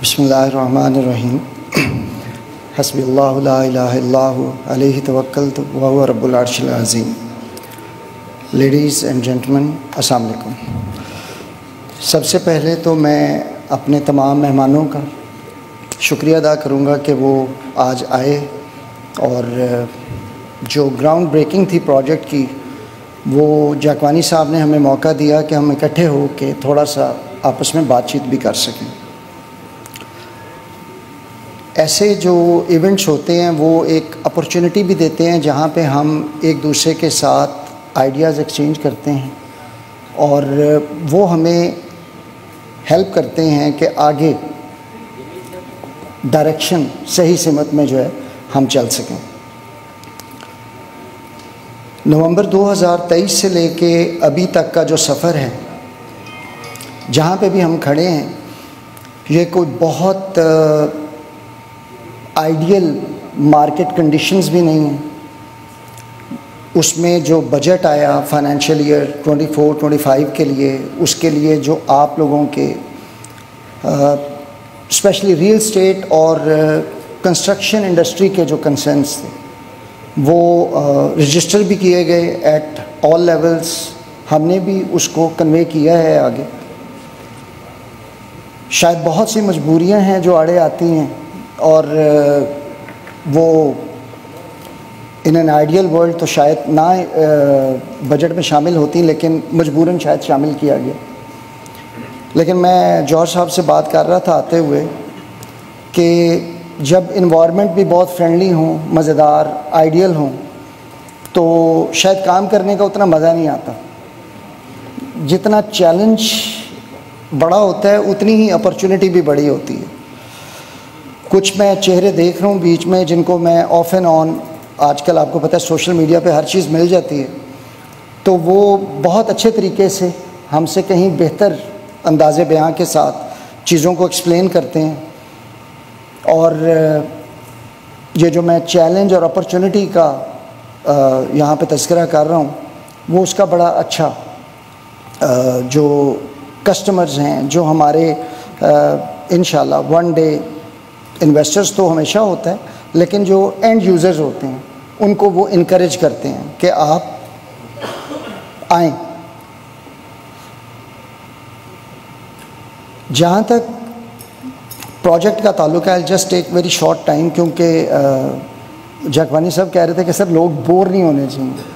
बिस्मिल्लाहिर्रहमानिर्रहीम। हस्बिल्लाहु ला इलाहा इल्लल्लाहु अलैहि तवक्कलतु व हुवा रब्बुल अर्शिल अज़ीम। लेडीज़ एंड जेंटलमैन, अस्सलाम वालेकुम। सबसे पहले तो मैं अपने तमाम मेहमानों का शुक्रिया अदा करूँगा कि वो आज आए और जो ग्राउंड ब्रेकिंग थी प्रोजेक्ट की, वो जाकवानी साहब ने हमें मौका दिया कि हम इकट्ठे हो के थोड़ा सा आपस में बातचीत भी कर सकें। ऐसे जो इवेंट्स होते हैं वो एक अपॉर्चुनिटी भी देते हैं जहाँ पे हम एक दूसरे के साथ आइडियाज़ एक्सचेंज करते हैं और वो हमें हेल्प करते हैं कि आगे डायरेक्शन सही सिमत में जो है हम चल सकें। नवंबर 2023 से लेके अभी तक का जो सफ़र है, जहाँ पे भी हम खड़े हैं, ये कोई बहुत आइडियल मार्केट कंडीशंस भी नहीं हैं। उसमें जो बजट आया फाइनेंशियल ईयर 24-25 के लिए, उसके लिए जो आप लोगों के स्पेशली रियल एस्टेट और कंस्ट्रक्शन इंडस्ट्री के जो कंसर्न्स थे, वो रजिस्टर भी किए गए एट ऑल लेवल्स। हमने भी उसको कन्वे किया है आगे। शायद बहुत सी मजबूरियां हैं जो आड़े आती हैं और वो इन एन आइडियल वर्ल्ड तो शायद ना बजट में शामिल होती, लेकिन मजबूरन शायद शामिल किया गया। लेकिन मैं जौहर साहब से बात कर रहा था आते हुए कि जब इन्वायरमेंट भी बहुत फ्रेंडली हों, मज़ेदार, आइडियल हों, तो शायद काम करने का उतना मज़ा नहीं आता। जितना चैलेंज बड़ा होता है उतनी ही अपॉर्चुनिटी भी बड़ी होती है। कुछ मैं चेहरे देख रहा हूँ बीच में जिनको मैं ऑफ एंड ऑन, आजकल आपको पता है सोशल मीडिया पे हर चीज़ मिल जाती है, तो वो बहुत अच्छे तरीके से हमसे कहीं बेहतर अंदाज़े बयां के साथ चीज़ों को एक्सप्लेन करते हैं। और ये जो मैं चैलेंज और अपॉर्चुनिटी का यहाँ पे तज़किरा कर रहा हूँ, वो उसका बड़ा अच्छा जो कस्टमर्स हैं, जो हमारे इंशाल्लाह वन डे इन्वेस्टर्स तो हमेशा होता है, लेकिन जो एंड यूज़र्स होते हैं उनको वो इनकरेज करते हैं कि आप आएँ। जहाँ तक प्रोजेक्ट का ताल्लुक है, just take very short time, क्योंकि जाकवानी साहब कह रहे थे कि सर लोग बोर नहीं होने चाहिए।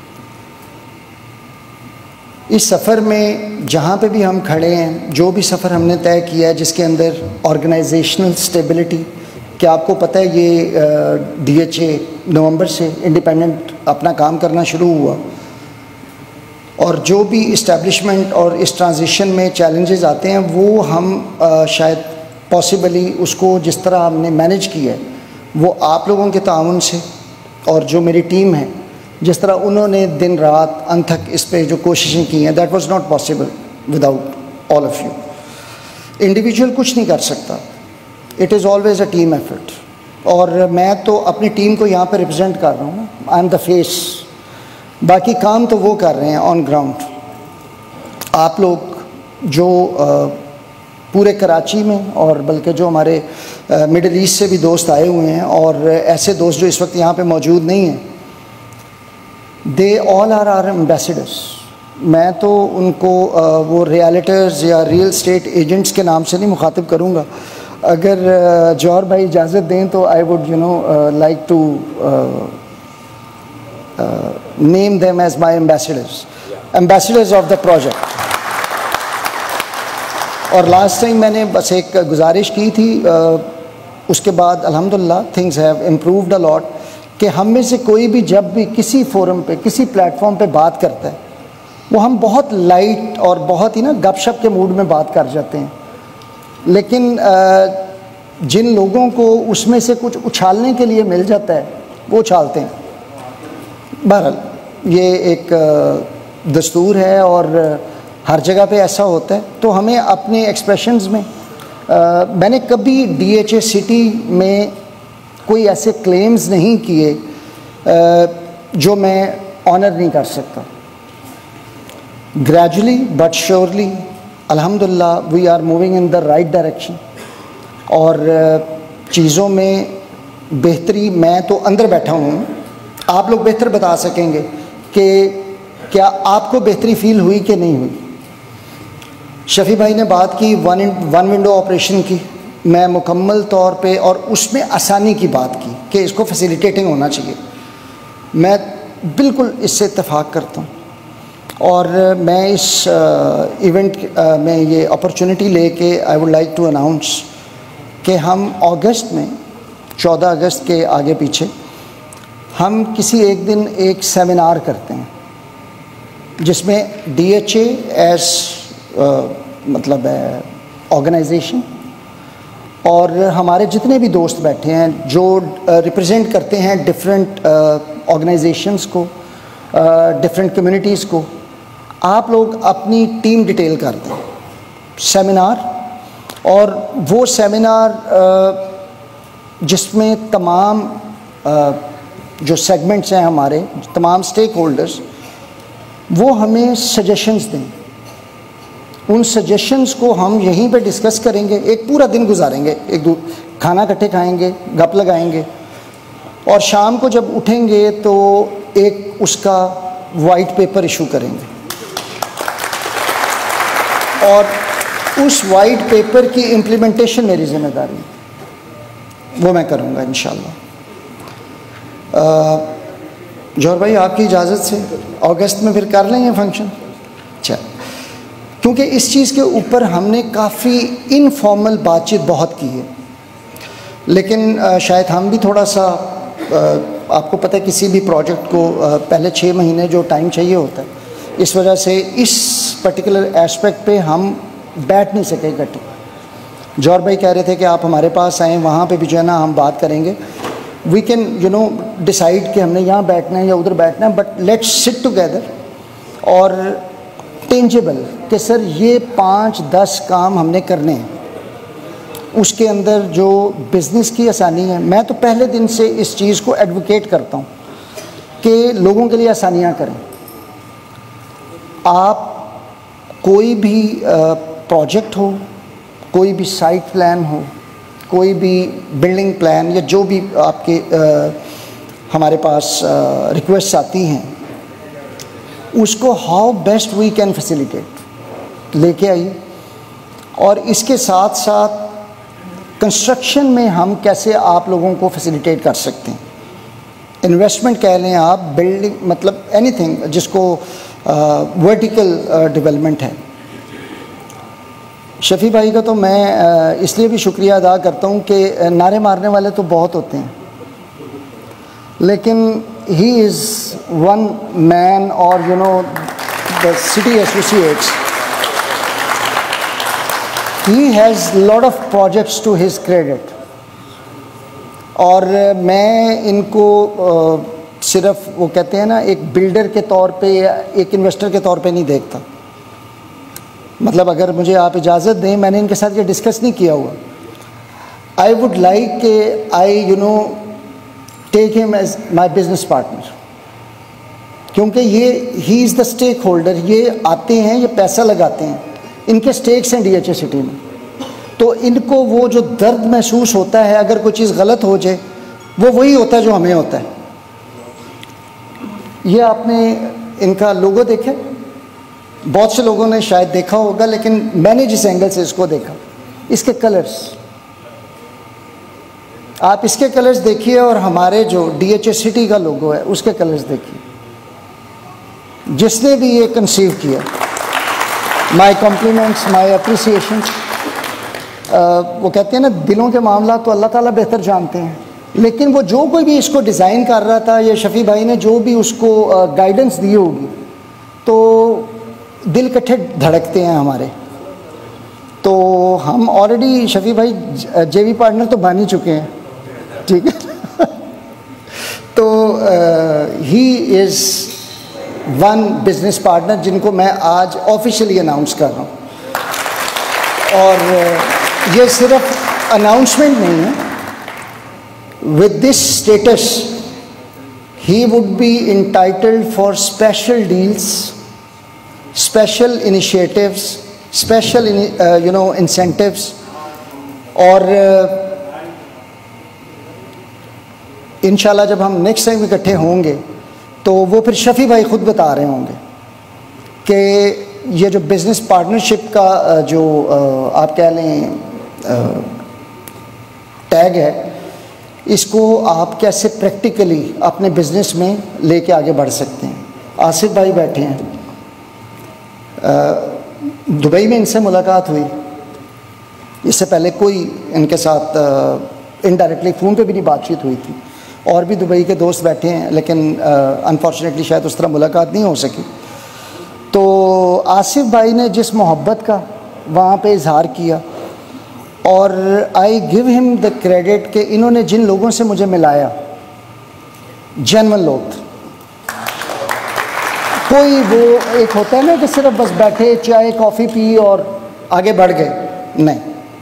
इस सफ़र में जहाँ पे भी हम खड़े हैं, जो भी सफ़र हमने तय किया है जिसके अंदर ऑर्गेनाइजेशनल स्टेबिलिटी, क्या आपको पता है ये DHA नवंबर से इंडिपेंडेंट अपना काम करना शुरू हुआ, और जो भी इस्टेब्लिशमेंट और इस ट्रांजिशन में चैलेंजेस आते हैं वो हम शायद पॉसिबली उसको जिस तरह हमने मैनेज किया है वो आप लोगों के ताउन से, और जो मेरी टीम है जिस तरह उन्होंने दिन रात अंत तक इस पे जो कोशिशें की हैं, that was not possible without all of you. Individual कुछ नहीं कर सकता, it is always a team effort. और मैं तो अपनी टीम को यहाँ पे रिप्रेजेंट कर रहा हूँ, आई एम द फेस। बाकी काम तो वो कर रहे हैं ऑन ग्राउंड। आप लोग जो पूरे कराची में, और बल्कि जो हमारे मिडिल ईस्ट से भी दोस्त आए हुए हैं, और ऐसे दोस्त जो इस वक्त यहाँ पे मौजूद नहीं हैं, they all are are ambassadors. मैं तो उनको वो रियल्टर्स या रियल एस्टेट एजेंट्स के नाम से नहीं मुखातिब करूँगा। अगर जौहर भाई इजाज़त दें तो I would like to name them as my ambassadors of the project. और लास्ट टाइम मैंने बस एक गुजारिश की थी, उसके बाद अल्हम्दुलिल्लाह things have improved a lot, कि हम में से कोई भी जब भी किसी फोरम पे, किसी प्लेटफॉर्म पे बात करता है, वो हम बहुत लाइट और बहुत ही ना गपशप के मूड में बात कर जाते हैं। लेकिन जिन लोगों को उसमें से कुछ उछालने के लिए मिल जाता है वो उछालते हैं। बहरहाल ये एक दस्तूर है और हर जगह पे ऐसा होता है। तो हमें अपने एक्सप्रेशंस में मैंने कभी DHA सिटी में कोई ऐसे क्लेम्स नहीं किए जो मैं ऑनर नहीं कर सकता। ग्रेजुअली बट श्योरली अल्हम्दुलिल्लाह we are moving in the right direction. और चीज़ों में बेहतरी, मैं तो अंदर बैठा हूँ, आप लोग बेहतर बता सकेंगे कि क्या आपको बेहतरी फील हुई कि नहीं हुई। शफ़ी भाई ने बात की वन विंडो ऑपरेशन की, मैं मुकम्मल तौर पे और उसमें आसानी की बात की कि इसको फैसिलिटेटिंग होना चाहिए, मैं बिल्कुल इससे इत्तेफाक करता हूँ। और मैं इस इवेंट में ये अपॉर्चुनिटी लेके I would like to announce कि हम अगस्त में 14 अगस्त के आगे पीछे हम किसी एक दिन एक सेमिनार करते हैं जिसमें DHA एज मतलब ऑर्गेनाइजेशन और हमारे जितने भी दोस्त बैठे हैं जो रिप्रेजेंट करते हैं डिफरेंट ऑर्गेनाइजेशंस को, डिफरेंट कम्युनिटीज़ को, आप लोग अपनी टीम डिटेल कर दें सेमिनार। और वो सेमिनार जिसमें तमाम जो सेगमेंट्स हैं हमारे, तमाम स्टेक होल्डर्स, वो हमें सजेशंस दें। उन सजेशंस को हम यहीं पे डिस्कस करेंगे, एक पूरा दिन गुजारेंगे, खाना इकट्ठे खाएंगे, गप लगाएंगे और शाम को जब उठेंगे तो एक उसका वाइट पेपर इशू करेंगे और उस वाइट पेपर की इम्प्लीमेंटेशन मेरी जिम्मेदारी है, वो मैं करूँगा इंशाल्लाह। जौहर भाई आपकी इजाज़त से अगस्त में फिर कर लेंगे फंक्शन। अच्छा, क्योंकि इस चीज़ के ऊपर हमने काफ़ी इनफॉर्मल बातचीत बहुत की है, लेकिन शायद हम भी थोड़ा सा, आपको पता है किसी भी प्रोजेक्ट को पहले 6 महीने जो टाइम चाहिए होता है, इस वजह से इस पर्टिकुलर एस्पेक्ट पे हम बैठ नहीं सके इकट्ठे। जौहर भाई कह रहे थे कि आप हमारे पास आएँ, वहाँ पे भी जो है ना हम बात करेंगे, वी कैन डिसाइड कि हमने यहाँ बैठना है या उधर बैठना है, बट लेट्स सिट टुगेदर और टेंजेबल कि सर ये 5-10 काम हमने करने हैं, उसके अंदर जो बिज़नेस की आसानी है। मैं तो पहले दिन से इस चीज़ को एडवोकेट करता हूँ कि लोगों के लिए आसानियाँ करें। आप कोई भी प्रोजेक्ट हो, कोई भी साइट प्लान हो, कोई भी बिल्डिंग प्लान या जो भी आपके हमारे पास रिक्वेस्ट आती हैं, उसको how best we can facilitate लेके आइए। और इसके साथ साथ कंस्ट्रक्शन में हम कैसे आप लोगों को फैसिलिटेट कर सकते हैं, इन्वेस्टमेंट कह लें आप, बिल्डिंग, मतलब एनीथिंग जिसको वर्टिकल डेवलपमेंट है। शफ़ी भाई का तो मैं इसलिए भी शुक्रिया अदा करता हूँ कि नारे मारने वाले तो बहुत होते हैं, लेकिन ही इज़ वन मैन, और the city associates, he has lot of projects to his credit. और मैं इनको सिर्फ वो कहते हैं ना, एक बिल्डर के तौर पे या एक इन्वेस्टर के तौर पे नहीं देखता। मतलब अगर मुझे आप इजाज़त दें, मैंने इनके साथ ये डिस्कस नहीं किया हुआ, आई वुड लाइक कि I take him as my business partner, क्योंकि ये he is the stakeholder. ये आते हैं, ये पैसा लगाते हैं, इनके स्टेक्स हैं DHA सिटी में, तो इनको वो जो दर्द महसूस होता है अगर कोई चीज़ गलत हो जाए, वो वही होता है जो हमें होता है। ये आपने इनका लोगो देखे, बहुत से लोगों ने शायद देखा होगा, लेकिन मैंने जिस एंगल से इसको देखा, इसके कलर्स, आप इसके कलर्स देखिए और हमारे जो DHA सिटी का लोगो है उसके कलर्स देखिए। जिसने भी ये कंसीव किया, माय कॉम्प्लीमेंट्स, माय अप्रिसिएशन। वो कहते हैं ना, दिलों के मामला तो अल्लाह ताला बेहतर जानते हैं, लेकिन वो जो कोई भी इसको डिज़ाइन कर रहा था, ये शफ़ी भाई ने जो भी उसको गाइडेंस दी होगी, तो दिल इकट्ठे धड़कते हैं हमारे। तो हम ऑलरेडी शफ़ी भाई JV पार्टनर तो बन ही चुके हैं, ठीक है। तो he is one business partner जिनको मैं आज ऑफिशियली अनाउंस कर रहा हूँ। और ये सिर्फ अनाउंसमेंट नहीं है, with this status he would be entitled for special deals, special initiatives, special incentives, और इंशाल्लाह जब हम नेक्स्ट टाइम इकट्ठे होंगे तो वो फिर शफ़ी भाई ख़ुद बता रहे होंगे कि ये जो बिज़नेस पार्टनरशिप का जो आप कह लें टैग है, इसको आप कैसे प्रैक्टिकली अपने बिज़नेस में लेके आगे बढ़ सकते हैं। आसिफ भाई बैठे हैं, दुबई में इनसे मुलाकात हुई, इससे पहले कोई इनके साथ इनडायरेक्टली फ़ोन पे भी नहीं बातचीत हुई थी। और भी दुबई के दोस्त बैठे हैं, लेकिन अनफॉर्चुनेटली शायद उस तरह मुलाकात नहीं हो सकी। तो आसिफ भाई ने जिस मोहब्बत का वहाँ पे इजहार किया, और I give him the credit कि इन्होंने जिन लोगों से मुझे मिलाया जेन्युइन लोग थे। कोई वो एक होता है ना कि सिर्फ बस बैठे चाय कॉफ़ी पी और आगे बढ़ गए, नहीं,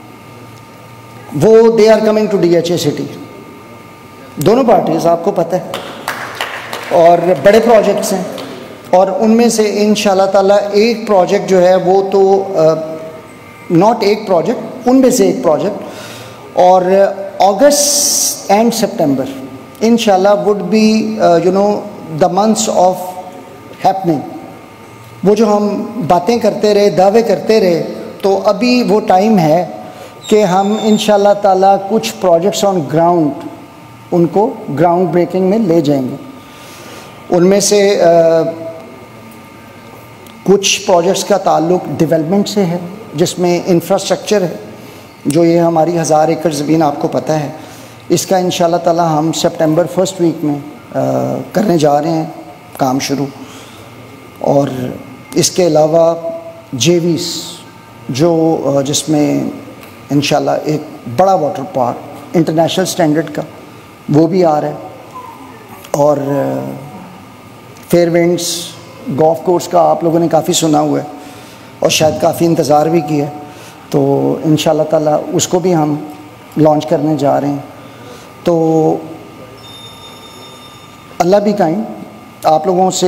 वो they are coming to DHA city, दोनों पार्टीज आपको पता है, और बड़े प्रोजेक्ट्स हैं। और उनमें से इंशाल्लाह ताला एक प्रोजेक्ट जो है वो तो नॉट एक प्रोजेक्ट, उनमें से एक प्रोजेक्ट, और अगस्त एंड सितंबर इंशाल्लाह would be you know the months of happening. वो जो हम बातें करते रहे, दावे करते रहे, तो अभी वो टाइम है कि हम इंशाल्लाह ताला कुछ प्रोजेक्ट्स ऑन ग्राउंड उनको ग्राउंड ब्रेकिंग में ले जाएंगे। उनमें से कुछ प्रोजेक्ट्स का ताल्लुक डेवलपमेंट से है, जिसमें इंफ्रास्ट्रक्चर है, जो ये हमारी 1000 एकड़ ज़मीन आपको पता है, इसका इंशाल्लाह ताला हम सितंबर फर्स्ट वीक में करने जा रहे हैं काम शुरू। और इसके अलावा JVs जो जिसमें इंशाल्लाह एक बड़ा वाटर पार्क इंटरनेशनल स्टैंडर्ड का वो भी आ रहा है। और फेयरविंड्स गोल्फ कोर्स का आप लोगों ने काफ़ी सुना हुआ है और शायद काफ़ी इंतज़ार भी किया है, तो इंशाल्लाह ताला उसको भी हम लॉन्च करने जा रहे हैं। तो अल्लाह भी काइंड, आप लोगों से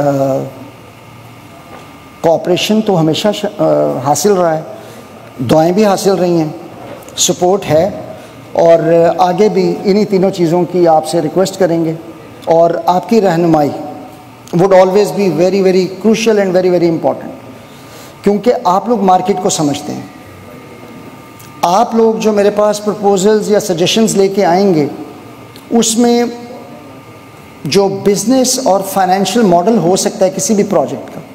कोऑपरेशन तो हमेशा हासिल रहा है, दुआएं भी हासिल रही हैं, सपोर्ट है, और आगे भी इन्हीं तीनों चीज़ों की आपसे रिक्वेस्ट करेंगे। और आपकी रहनुमाई would always be very very crucial and very very important, क्योंकि आप लोग मार्केट को समझते हैं। आप लोग जो मेरे पास प्रपोजल्स या सजेशंस लेके आएंगे, उसमें जो बिज़नेस और फाइनेंशियल मॉडल हो सकता है किसी भी प्रोजेक्ट का,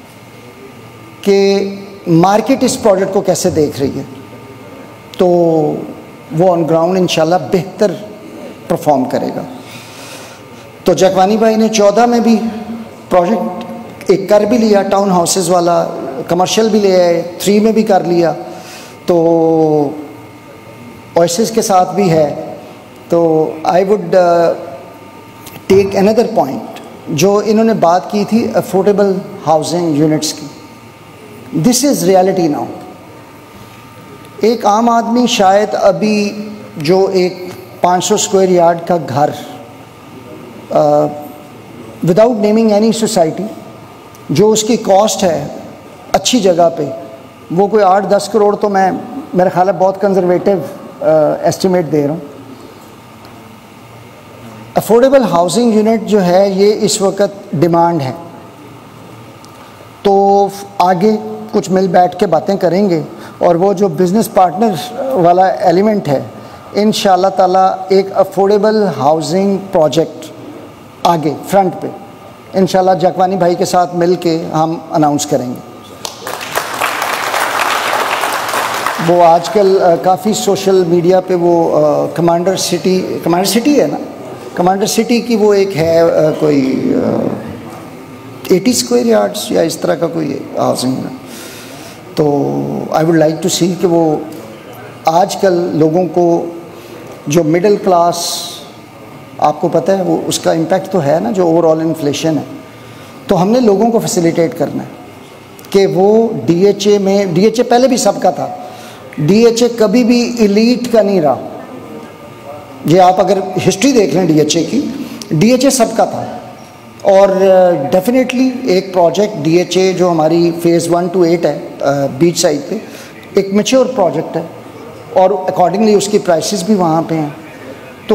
कि मार्केट इस प्रोजेक्ट को कैसे देख रही है, तो वो ऑन ग्राउंड इंशाल्लाह बेहतर परफॉर्म करेगा। तो जकवानी भाई ने 14 में भी प्रोजेक्ट एक कर भी लिया, टाउन हाउसेस वाला, कमर्शियल भी ले आए, 3 में भी कर लिया, तो ओएसिस के साथ भी है। तो I would take another point जो इन्होंने बात की थी अफोर्डेबल हाउसिंग यूनिट्स की। This is reality now. एक आम आदमी शायद अभी जो एक 500 स्क्वायर यार्ड का घर विदाउट नेमिंग एनी सोसाइटी, जो उसकी कॉस्ट है अच्छी जगह पे, वो कोई 8-10 करोड़, तो मैं मेरा ख्याल है बहुत कंजर्वेटिव एस्टिमेट दे रहा हूँ। अफोर्डेबल हाउसिंग यूनिट जो है ये इस वक्त डिमांड है। तो आगे कुछ मिल बैठ के बातें करेंगे, और वो जो बिज़नेस पार्टनर वाला एलिमेंट है, इंशाल्लाह ताला एक अफोर्डेबल हाउसिंग प्रोजेक्ट आगे फ्रंट पे इंशाल्लाह जकवानी भाई के साथ मिल के हम अनाउंस करेंगे। वो आजकल काफ़ी सोशल मीडिया पे वो कमांडर सिटी है ना, कमांडर सिटी की वो एक है कोई 80 स्क्वायर यार्ड्स या इस तरह का कोई हाउसिंग है। तो I would like to see कि वो आजकल लोगों को जो मिडिल क्लास, आपको पता है वो उसका इम्पैक्ट तो है ना, जो ओवरऑल इन्फ्लेशन है, तो हमने लोगों को फैसिलिटेट करना है कि वो DHA में, DHA पहले भी सबका था, DHA कभी भी एलीट का नहीं रहा। ये आप अगर हिस्ट्री देख लें DHA की, DHA सबका था। और डेफिनेटली एक प्रोजेक्ट DHA जो हमारी फ़ेज़ 1 to 8 है बीच साइड पे, एक मैच्योर प्रोजेक्ट है, और अकॉर्डिंगली उसकी प्राइसेस भी वहाँ पे हैं। तो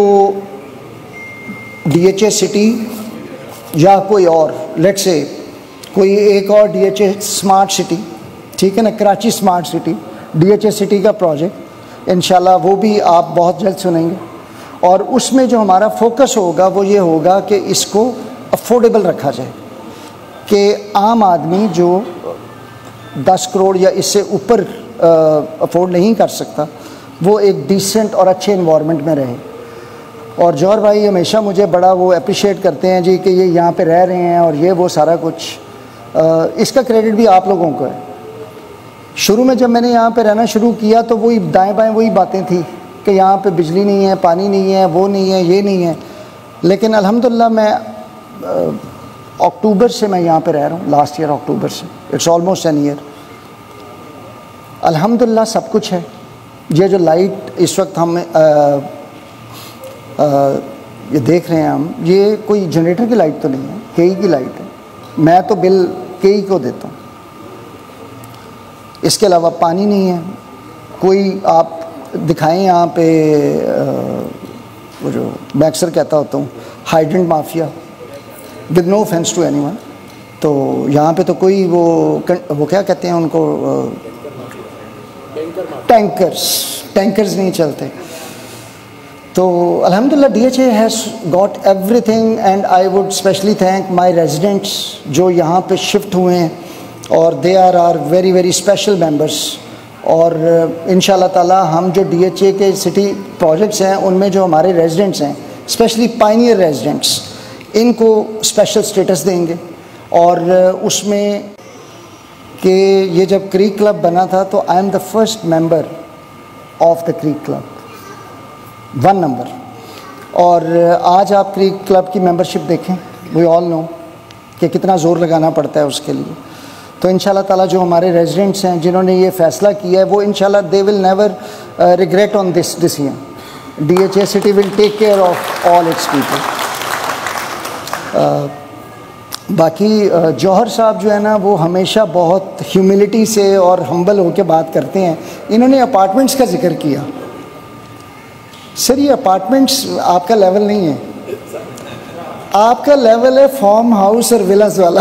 DHA सिटी या कोई और, लेट्स से कोई एक और DHA स्मार्ट सिटी, ठीक है ना, Karachi smart city, DHA city का प्रोजेक्ट इंशाल्लाह वो भी आप बहुत जल्द सुनेंगे। और उसमें जो हमारा फोकस होगा वो ये होगा कि इसको अफोर्डेबल रखा जाए, कि आम आदमी जो 10 करोड़ या इससे ऊपर अफोर्ड नहीं कर सकता वो एक डिसेंट और अच्छे इन्वायरमेंट में रहे। और जौहर भाई हमेशा मुझे बड़ा वो अप्रिशिएट करते हैं जी कि ये यहाँ पे रह रहे हैं और ये वो सारा कुछ, इसका क्रेडिट भी आप लोगों को है। शुरू में जब मैंने यहाँ पे रहना शुरू किया तो वही दाएं बाएं वही बातें थी कि यहाँ पे बिजली नहीं है, पानी नहीं है, वो नहीं है, ये नहीं है। लेकिन अल्हम्दुलिल्लाह मैं अक्टूबर से मैं यहाँ पे रह रहा हूँ, लास्ट ईयर अक्टूबर से, इट्स ऑलमोस्ट एन ईयर। अल्हम्दुलिल्लाह सब कुछ है। ये जो लाइट इस वक्त हम ये देख रहे हैं हम, ये कोई जनरेटर की लाइट तो नहीं है, KE की लाइट है। मैं तो बिल KE को देता हूँ। इसके अलावा पानी नहीं है। कोई आप दिखाएं यहाँ पे वो जो मैं अक्सर कहता होता हूँ hydrant mafia, with no offence to anyone. तो यहाँ पे तो कोई वो क्या कहते हैं उनको, टैंकर्स नहीं चलते। तो अल्हम्दुलिल्लाह DHA has got everything and I would specially thank my residents जो यहाँ पे शिफ्ट हुए हैं, और they are very very special members. और इंशाल्लाह ताला हम जो DHA के सिटी प्रोजेक्ट्स हैं उनमें जो हमारे रेजिडेंट्स हैं, स्पेशली पायनियर रेजिडेंट्स, इनको स्पेशल स्टेटस देंगे। और उसमें कि ये जब क्रीक क्लब बना था तो I am the first member of the creek club, 1 number. और आज आप क्रीक क्लब की मेंबरशिप देखें, वी ऑल नो कि कितना ज़ोर लगाना पड़ता है उसके लिए। तो इंशाल्लाह ताला जो हमारे रेजिडेंट्स हैं जिन्होंने ये फ़ैसला किया है वो इंशाल्लाह they will never regret on this decision. DHA city will take care of all its people. बाकी जौहर साहब जो है ना वो हमेशा बहुत ह्यूमिलिटी से और हम्बल होकर बात करते हैं। इन्होंने अपार्टमेंट्स का जिक्र किया। सर ये अपार्टमेंट्स आपका लेवल नहीं है, आपका लेवल है फार्म हाउस और विलास वाला।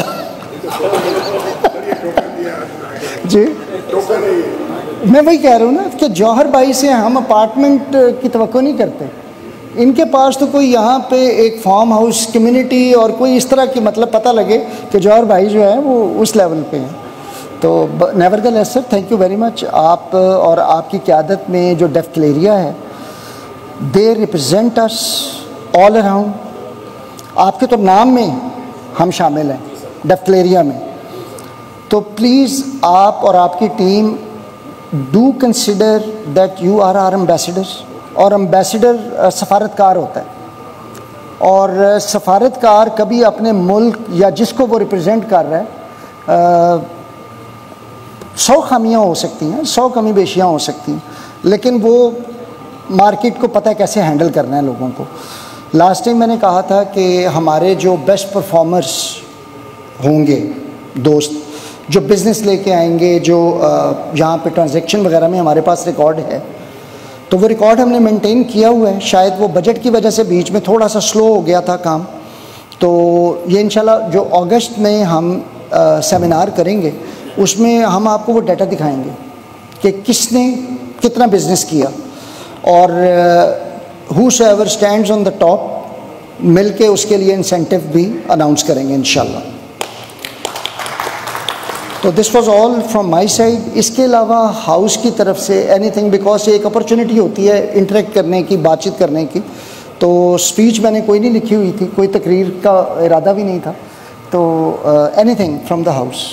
जी मैं वही कह रहा हूँ ना कि जौहर भाई से हम अपार्टमेंट की तवक्को नहीं करते। इनके पास तो कोई यहाँ पे एक फार्म हाउस कम्युनिटी और कोई इस तरह की मतलब पता लगे कि जौहर भाई जो है वो उस लेवल पे हैं। तो nevertheless sir thank you very much. आप और आपकी क़यादत में जो डेफ्टलेरिया है they represent us all around. आपके तो नाम में हम शामिल हैं डेफ्टलेरिया में। तो प्लीज़ आप और आपकी team do consider that you are our ambassadors. और एम्बेसडर सफारतकार होता है, और सफारतकार कभी अपने मुल्क या जिसको वो रिप्रेजेंट कर रहा है 100 खामियाँ हो सकती हैं, 100 कमी बेशियाँ हो सकती हैं, लेकिन वो मार्केट को पता है कैसे हैंडल करना है लोगों को। लास्ट टाइम मैंने कहा था कि हमारे जो बेस्ट परफॉर्मर्स होंगे, दोस्त जो बिज़नेस लेके आएंगे, जो यहाँ पे ट्रांजैक्शन वगैरह में हमारे पास रिकॉर्ड है, तो वो रिकॉर्ड हमने मेंटेन किया हुआ है। शायद वो बजट की वजह से बीच में थोड़ा सा स्लो हो गया था काम। तो ये इंशाल्लाह जो अगस्त में हम सेमिनार करेंगे उसमें हम आपको वो डाटा दिखाएंगे कि किसने कितना बिज़नेस किया, और whosoever stands on the top मिल के उसके लिए इंसेंटिव भी अनाउंस करेंगे इंशाल्लाह। तो this was all from my side. इसके अलावा हाउस की तरफ से एनीथिंग, बिकॉज ये एक अपॉर्चुनिटी होती है इंटरेक्ट करने की, बातचीत करने की। तो स्पीच मैंने कोई नहीं लिखी हुई थी, कोई तकरीर का इरादा भी नहीं था। तो एनीथिंग फ्रॉम द हाउस।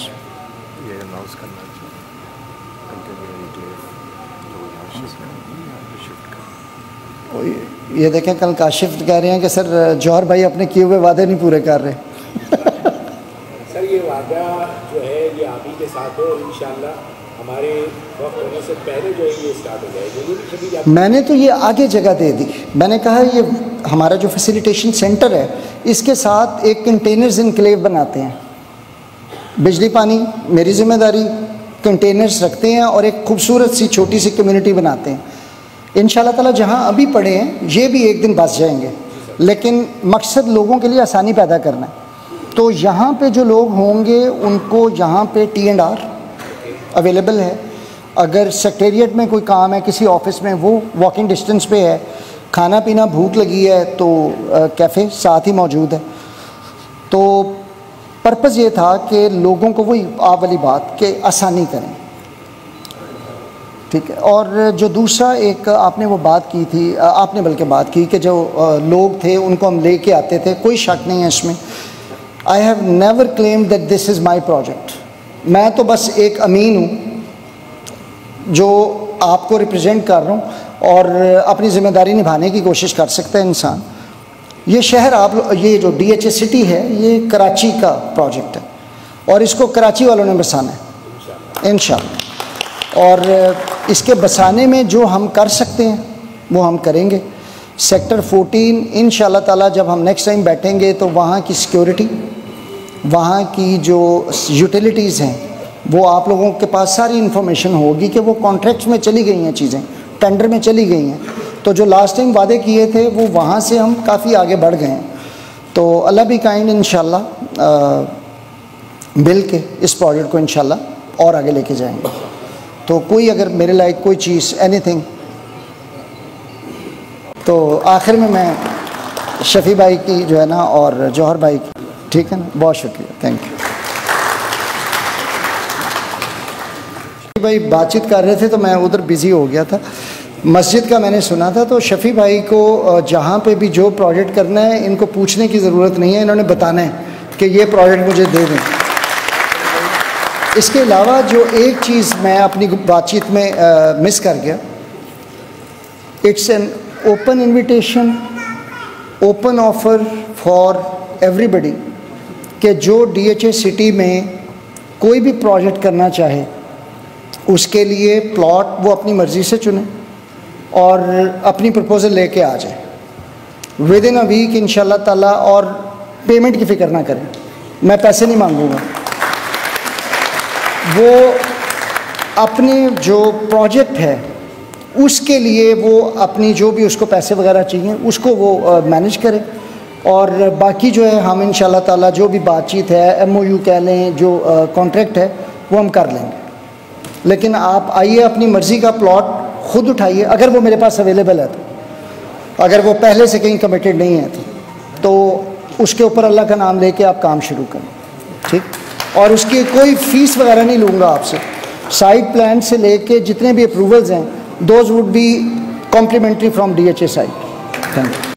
ये देखें कल काशिफ कह रहे हैं कि सर जौहर भाई अपने किए हुए वादे नहीं पूरे कर रहे। सर ये वादा जो है ये आप ही के साथ है, और इंशाल्लाह हमारे वक्त होने से पहले जो है ये स्टार्ट हो जाएगा। मैंने तो ये आगे जगह दे दी। मैंने कहा ये हमारा जो फैसिलिटेशन सेंटर है इसके साथ एक कंटेनर्स इनक्लेव बनाते हैं। बिजली पानी मेरी जिम्मेदारी, कंटेनर्स रखते हैं और एक खूबसूरत सी छोटी सी कम्युनिटी बनाते हैं। इंशाल्लाह ताला जहाँ अभी पड़े हैं ये भी एक दिन बस जाएंगे, लेकिन मकसद लोगों के लिए आसानी पैदा करना है। तो यहाँ पे जो लोग होंगे उनको यहाँ पे T&R अवेलेबल है। अगर सेक्रेटरिएट में कोई काम है, किसी ऑफिस में, वो वॉकिंग डिस्टेंस पे है। खाना पीना भूख लगी है तो कैफ़े साथ ही मौजूद है। तो पर्पज़ ये था कि लोगों को वही आप वाली बात कि आसानी करें, ठीक है। और जो दूसरा एक आपने वो बात की थी, आपने बल्कि बात की कि जो लोग थे उनको हम ले कर आते थे, कोई शक नहीं है इसमें। I have never claimed that this is my project. मैं तो बस एक अमीन हूँ जो आपको रिप्रेजेंट कर रहा हूँ और अपनी ज़िम्मेदारी निभाने की कोशिश कर सकता है इंसान। ये शहर ये जो DHA सिटी है ये कराची का प्रोजेक्ट है और इसको कराची वालों ने बसाना है इंशाअल्लाह। और इसके बसाने में जो हम कर सकते हैं वो हम करेंगे। सेक्टर 14 इंशाअल्लाह ताला जब हम नेक्स्ट टाइम बैठेंगे तो वहाँ की सिक्योरिटी, वहाँ की जो यूटिलिटीज़ हैं वो आप लोगों के पास सारी इन्फॉर्मेशन होगी कि वो कॉन्ट्रैक्ट्स में चली गई हैं, चीज़ें टेंडर में चली गई हैं। तो जो लास्ट टाइम वादे किए थे वो वहाँ से हम काफ़ी आगे बढ़ गए हैं। तो अल्लाह भी काइंड इंशाअल्लाह मिल के इस प्रोजेक्ट को इंशाअल्लाह और आगे लेके जाएंगे। तो कोई अगर मेरे लायक कोई चीज़ एनीथिंग, तो आखिर में मैं शफ़ी भाई की जो है ना और जौहर भाई की, ठीक है ना, बहुत शुक्रिया, थैंक यू। भाई बातचीत कर रहे थे तो मैं उधर बिज़ी हो गया था। मस्जिद का मैंने सुना था, तो शफ़ी भाई को जहाँ पे भी जो प्रोजेक्ट करना है इनको पूछने की ज़रूरत नहीं है, इन्होंने बताना है कि ये प्रोजेक्ट मुझे दे दें। इसके अलावा जो एक चीज़ मैं अपनी बातचीत में मिस कर गया, it's an open invitation, open offer for everybody कि जो DHA सिटी में कोई भी प्रोजेक्ट करना चाहे उसके लिए प्लॉट वो अपनी मर्ज़ी से चुने और अपनी प्रपोज़ल लेके आ जाए विद इन अ वीक इंशाल्लाह ताला। और पेमेंट की फ़िक्र ना करें, मैं पैसे नहीं मांगूंगा। वो अपने जो प्रोजेक्ट है उसके लिए वो अपनी जो भी उसको पैसे वगैरह चाहिए उसको वो मैनेज करे। और बाकी जो है हम इंशाल्लाह ताला जो भी बातचीत है, MOU कह लें, जो कॉन्ट्रैक्ट है वो हम कर लेंगे। लेकिन आप आइए, अपनी मर्ज़ी का प्लॉट ख़ुद उठाइए, अगर वो मेरे पास अवेलेबल है तो। अगर वो पहले से कहीं कमिटेड नहीं है तो उसके ऊपर अल्लाह का नाम लेके आप काम शुरू करें, ठीक। और उसकी कोई फ़ीस वगैरह नहीं लूँगा आपसे। साइट प्लान से लेके जितने भी अप्रूवल्स हैं those would be complimentary from DHA site. Thank you.